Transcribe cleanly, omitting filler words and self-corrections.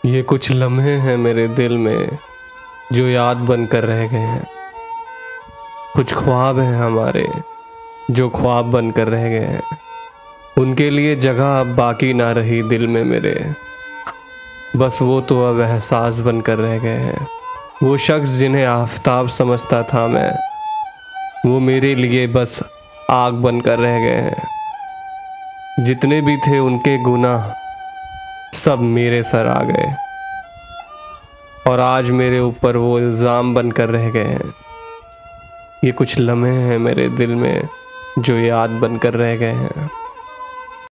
ये कुछ लम्हे हैं मेरे दिल में जो याद बनकर रह गए हैं। कुछ ख्वाब हैं हमारे जो ख्वाब बनकर रह गए हैं। उनके लिए जगह अब बाकी ना रही दिल में मेरे, बस वो तो अब एहसास बनकर रह गए हैं। वो शख्स जिन्हें आफताब समझता था मैं, वो मेरे लिए बस आग बनकर रह गए हैं। जितने भी थे उनके गुनाह सब मेरे सर आ गए और आज मेरे ऊपर वो इल्ज़ाम बनकर रह गए हैं। ये कुछ लम्हे हैं मेरे दिल में जो याद बनकर रह गए हैं।